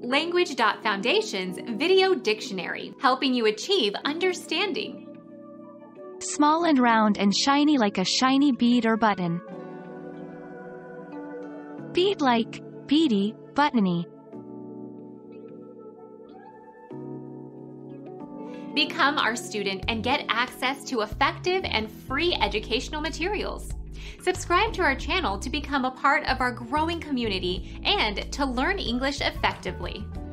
Language.Foundation's Video Dictionary, helping you achieve understanding. Small and round and shiny like a shiny bead or button. Bead-like, beady, buttony. Become our student and get access to effective and free educational materials. Subscribe to our channel to become a part of our growing community and to learn English effectively.